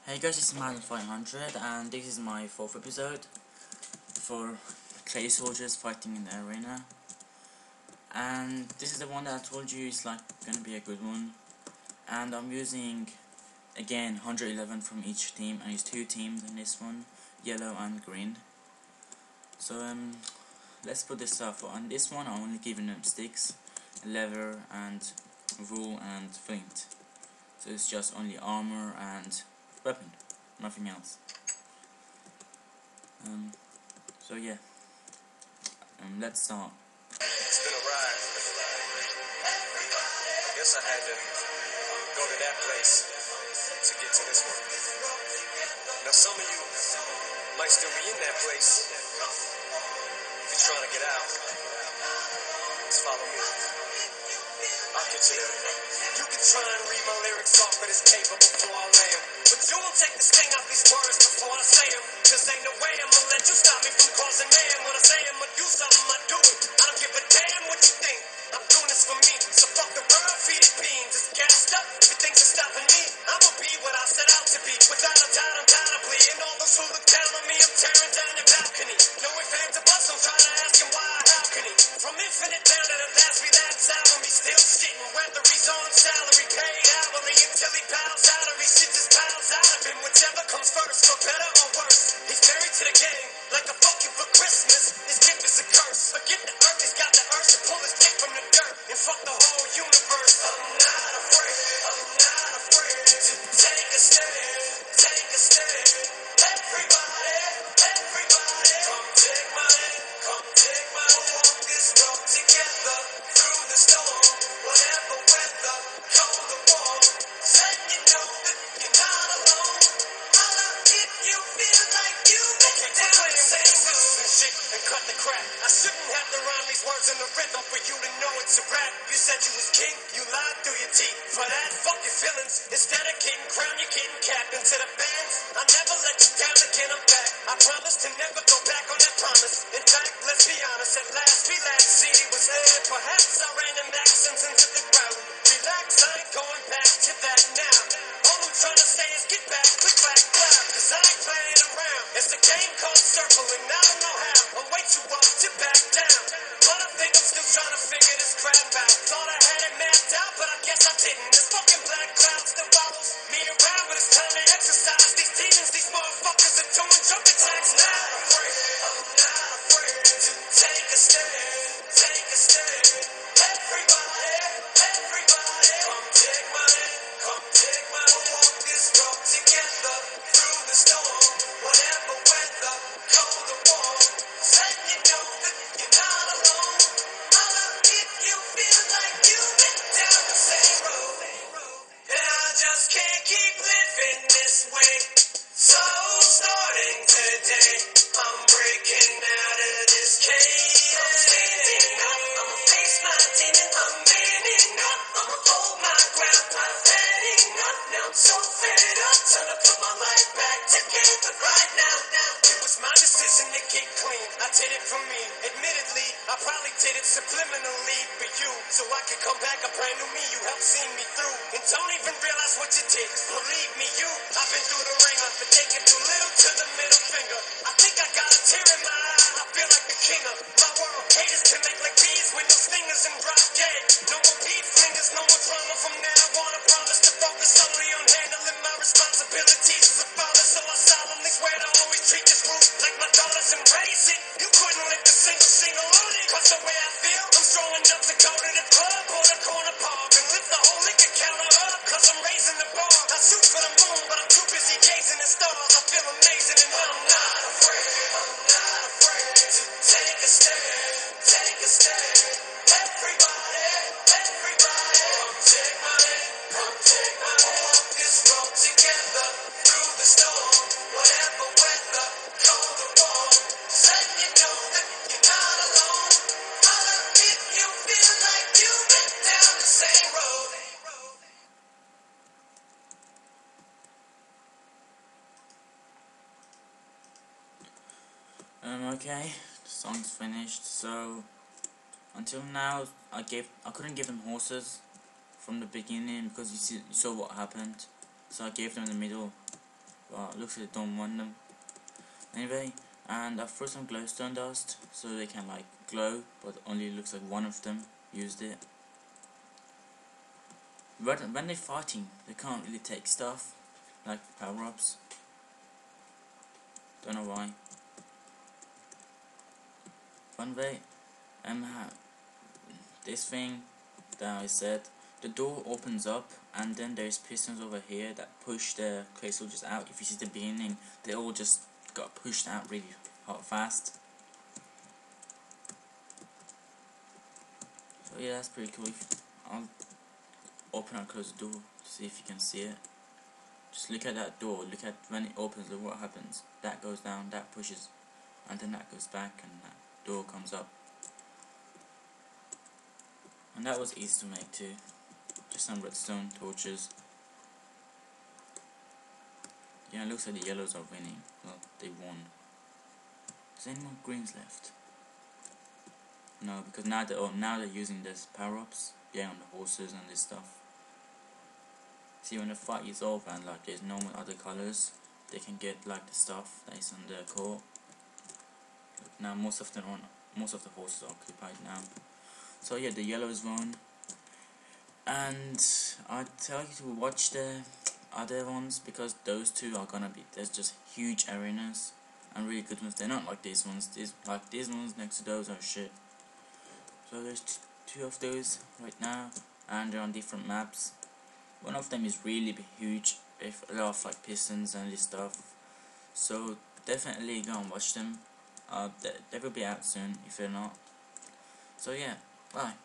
Hey guys, this is Madden500 and this is my 4th episode for Clay Soldiers fighting in the arena. And this is the one that I told you is like gonna be a good one. And I'm using again 111 from each team, and it's 2 teams in this one, yellow and green. So let's put this up. On this one I'm only giving them sticks, leather and wool and flint. So it's just only armor and weapon, nothing else. So yeah, let's start. It's been a ride. I guess I had to go to that place to get to this one. Now some of you might still be in that place. If you're trying to get out, just follow me. I'll get you there. You can try and read my lyrics off of this paper before I lay 'em, but you won't take the sting out these words before I say 'em. Cause ain't no way I'ma let you stop me from causing man. When I say I'ma do something, I do it. I don't give a damn what you think. I'm doing this for me. So fuck the world, feed it beans. Just gassed up. If you think you're stopping me, I'ma be what I set out to be. Without a doubt, undoubtedly. And all those who look down on me, I'm tearing down your balcony. No ifs, ands, or buts. I'm trying to ask him why, how can he? From infinite down to the last relapse album, he's still shitting. Whether he's on salary, paid hourly, until he bows out or he shit just piles out of him. Whichever comes first, for better or worse. He's married to the game, like a fuck you for Christmas. His gift is a curse. Forget the earth, he's got the urge to pull his dick from the dirt and fuck the whole universe. I'm not afraid to take a stand, take a stand. Everybody, come take my hand, come take my hand. We'll walk this road together through the storm, whatever weather, cold or warm. Let you know that you're not alone. Holla if you feel like you've been down the same road and shit and cut the crap. I shouldn't have to rhyme these words in the rhythm for you to know it's a rap. You said you was king, you lied through your teeth. For that, fuck your feelings. Instead of getting crowned, you're getting capped into the bands. I never let you down again, I'm back. I promise to never go back on that promise. In fact, let's be honest, at last we last CD was aired. Perhaps I ran them accents into the crowd. Relax, I ain't going back to that now. All I'm trying to say is get back, click back, clap. Cause I ain't playing around. It's a game called circling, I don't know how. I'm way too up to back down. But I think I'm still trying to figure this crap out. Thought I had it mapped out, but I guess I didn't. This fucking black cloud still follows me around, but it's time to exercise. These demons, these motherfuckers are doing jumping jacks now. I'm not afraid to take a stand, take a stand. Everybody, come take my hand, come take my hand. We'll walk this road together through the storm, whatever weather, cold or warm. Let you know that you're not alone. Holla if you feel like you've been down the same road. And I just can't keep living this way. So starting today, I'm breaking out of this cage. I'm standing up, I'ma face my demon. I'm manning up, I'ma hold my ground. I'm fanning up, now I'm so fed up. Time to put my life back together right now. It was my decision to get clean. I did it for me. Admittedly, I probably did it subliminally for you, so I could come back a brand new me. You helped see me through, and don't even realize what you did. Believe me, I've been through the ringer, but taking too little to the middle finger. I think I got a tear in my eye. I feel like the king of my world. Haters can make like bees with no stingers and drop dead. No more beef fingers, no more drama from now on. I promise to focus solely on handling my responsibilities as a father. So I solemnly swear to always treat this group like my daughters and raise it. You couldn't lift a single on it. Cause the way I feel, I'm strong enough to go to the club or the corner pub and lift the whole liquor counter up. Cause I'm raising the bar. I shoot for the moon, but I'm too busy gazing at stars. I feel amazing and I'm not afraid to take a stand, take a stand. Everybody, come take my hand, come take my hand. We'll walk this road together through the storm, whatever weather, cold or warm. Let you know that you're not alone. Holla if you feel like you've been down the same road. Okay, the song's finished. So until now, I couldn't give them horses from the beginning because you saw what happened. So I gave them in the middle. but looks like they don't want them. Anyway, and I threw some glowstone dust so they can like glow, but only looks like one of them used it. But when they're fighting, they can't really take stuff like power-ups. Don't know why. One way, this thing that I said, the door opens up and then there's pistons over here that push the clay soldiers out. If you see the beginning, they all just got pushed out really fast. So yeah, that's pretty cool. I'll open and close the door to see if you can see it. Just look at that door, look at when it opens, look what happens. That goes down, that pushes, and then that goes back and that door comes up. And that was easy to make too. Just some redstone torches. Yeah, it looks like the yellows are winning. Well, they won. Is there any more greens left? No, because now they're using this power-ups. Yeah, on the horses and this stuff. See, when the fight is over and like there's no more other colors, they can get like the stuff that is on the court. Look, now most of the horses are occupied now. So yeah, the yellows won. And I tell you to watch the other ones because those two are gonna be, there's just huge arenas and really good ones. They're not like these ones. These ones next to those are shit. So there's two of those right now, and they're on different maps. One of them is really huge, with a lot of like pistons and this stuff. So definitely go and watch them. They will be out soon if they're not. So yeah, bye.